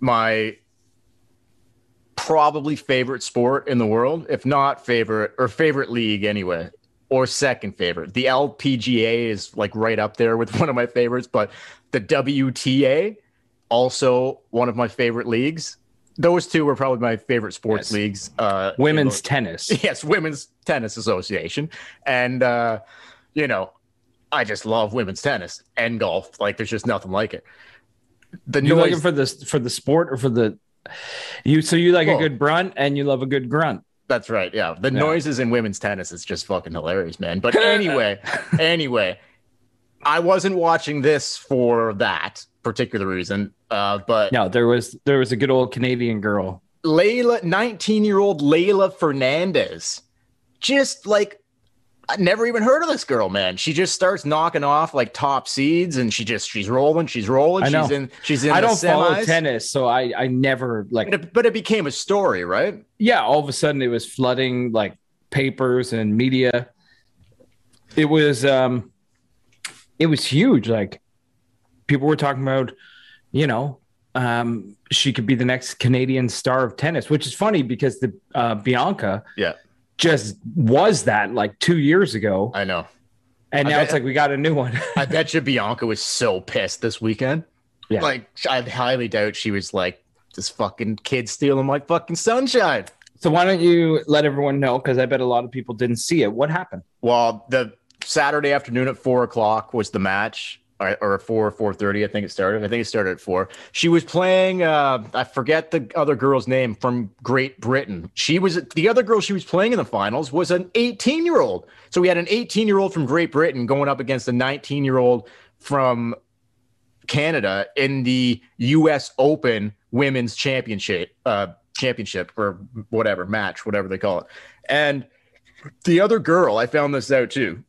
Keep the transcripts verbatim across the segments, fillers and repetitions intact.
my probably favorite sport in the world, if not favorite or favorite league anyway, or second favorite. The L P G A is like right up there with one of my favorites, but the W T A, also one of my favorite leagues. Those two were probably my favorite sports yes. leagues. Uh, women's you know, tennis. Yes, Women's Tennis Association. And, uh, you know, I just love women's tennis and golf. Like, there's just nothing like it. The you noise, like it for the for the sport or for the you? So you like well, a good brunt and you love a good grunt. That's right. Yeah, the yeah. noises in women's tennis is just fucking hilarious, man. But anyway, anyway, I wasn't watching this for that particular reason. Uh, but no, there was there was a good old Canadian girl, Layla, nineteen-year-old Layla Fernandez, just like. I never even heard of this girl, man. She just starts knocking off like top seeds, and she just she's rolling, she's rolling. I know. She's in. She's in. I the don't follow semis. tennis, so I I never like. But it, but it became a story, right? Yeah, all of a sudden it was flooding like papers and media. It was um, it was huge. Like people were talking about, you know, um, she could be the next Canadian star of tennis, which is funny because the uh, Bianca, yeah. just was that like two years ago. I know. And now bet, it's like we got a new one. I bet you Bianca was so pissed this weekend. Yeah. Like, I highly doubt she was like, this fucking kid stealing my fucking sunshine. So why don't you let everyone know? Because I bet a lot of people didn't see it. What happened? Well, the Saturday afternoon at four o'clock was the match. Or four, four thirty, I think it started. I think it started at four. She was playing. Uh, I forget the other girl's name from Great Britain. She was the other girl she was playing in the finals was an eighteen-year-old. So we had an eighteen-year-old from Great Britain going up against a nineteen-year-old from Canada in the U S Open Women's Championship, uh, championship or whatever match, whatever they call it. And the other girl, I found this out too.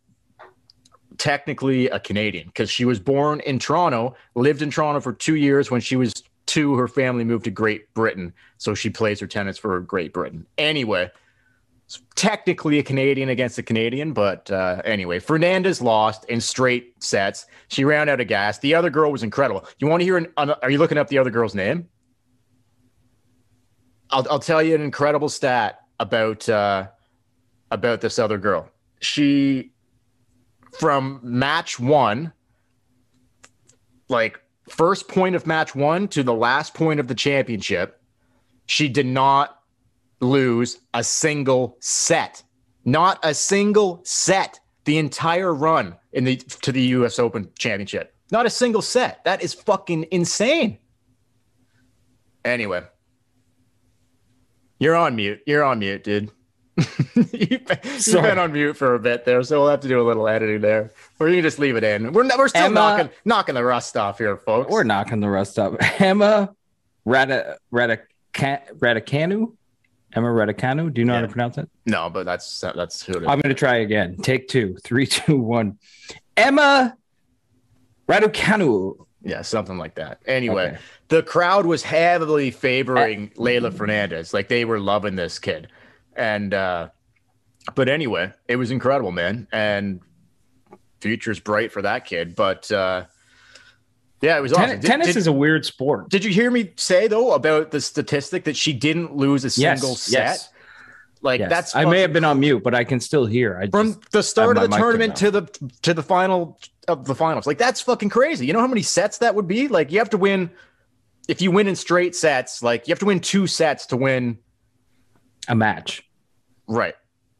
Technically a Canadian because she was born in Toronto, lived in Toronto for two years. When she was two, her family moved to Great Britain, so she plays her tennis for Great Britain. Anyway, technically a Canadian against a Canadian, but uh, anyway, Fernandez lost in straight sets. She ran out of gas. The other girl was incredible. You want to hear? An, uh, are you looking up the other girl's name? I'll, I'll tell you an incredible stat about uh, about this other girl. She. From match one, like first point of match one to the last point of the championship, she did not lose a single set. Not a single set. The entire run in the to the U S Open Championship. Not a single set. That is fucking insane. Anyway, you're on mute. You're on mute, dude. You've been on mute for a bit there, so we'll have to do a little editing there, or you can just leave it in. We're we're still Emma, knocking knocking the rust off here, folks. We're knocking the rust off. Emma Rada Raducanu. Emma Raducanu. Do you know yeah. how to pronounce it? No, but that's that's who it is. I'm going to try again. Take two. Three, two, one. Emma Raducanu. Yeah, something like that. Anyway, okay. The crowd was heavily favoring uh, Layla Fernandez. Like they were loving this kid. And, uh, but anyway, it was incredible, man. And future's bright for that kid. But, uh, yeah, it was Ten- awesome. Did, tennis did, is a weird sport. Did you hear me say, though, about the statistic that she didn't lose a single yes, set? Yes. Like yes. that's I may have been on mute, but I can still hear. I from just, the start of the tournament to the to the final of the finals. Like that's fucking crazy. You know how many sets that would be? Like you have to win if you win in straight sets, like you have to win two sets to win a match. Right.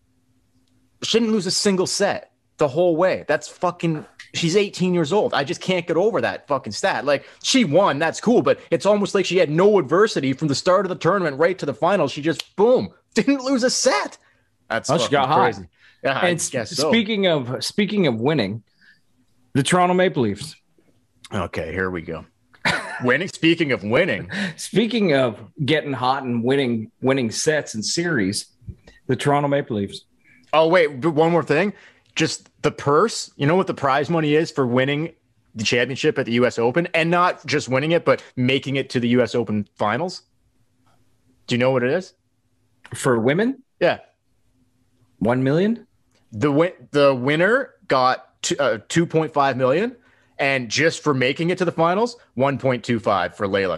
She didn't lose a single set the whole way. That's fucking she's eighteen years old. I just can't get over that fucking stat. Like she won, that's cool, but it's almost like she had no adversity from the start of the tournament right to the finals. She just boom, didn't lose a set. That's oh, she got hot. Crazy. Yeah, and I guess so. Speaking of speaking of winning, the Toronto Maple Leafs. Okay, here we go. Winning. Speaking of winning. Speaking of getting hot and winning winning sets and series, the Toronto Maple Leafs. Oh, wait, one more thing. Just the purse. You know what the prize money is for winning the championship at the U S Open, and not just winning it, but making it to the U S Open finals? Do you know what it is? For women? Yeah. One million? The win- the winner got t- uh, two point five million, and just for making it to the finals, one point two five for Layla.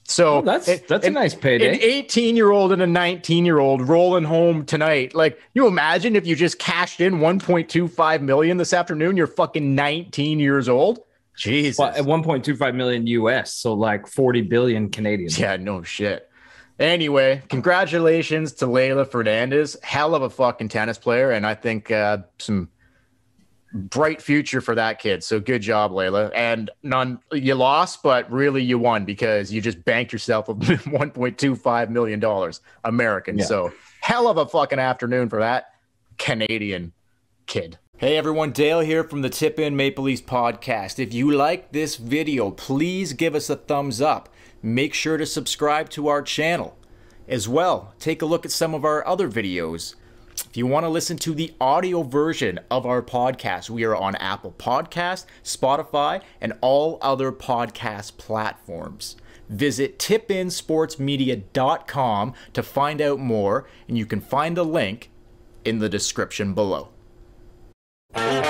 So oh, that's it, that's an, a nice payday. An eighteen year old and a nineteen year old rolling home tonight. Like, you imagine if you just cashed in one point two five million this afternoon, you're fucking nineteen years old. Jesus. Well, at one point two five million U S, so like forty billion Canadian. Yeah, no shit. Anyway, congratulations to Leylah Fernandez. Hell of a fucking tennis player, and I think uh, some bright future for that kid. So good job, Leylah. And none, you lost, but really you won because you just banked yourself one point two five million dollars American. Yeah. So hell of a fucking afternoon for that Canadian kid. Hey everyone, Dale here from the Tip In Maple Leafs podcast. If you like this video, please give us a thumbs up. Make sure to subscribe to our channel. As well, take a look at some of our other videos. If you want to listen to the audio version of our podcast, we are on Apple Podcasts, Spotify, and all other podcast platforms. Visit tip in sports media dot com to find out more, and you can find the link in the description below.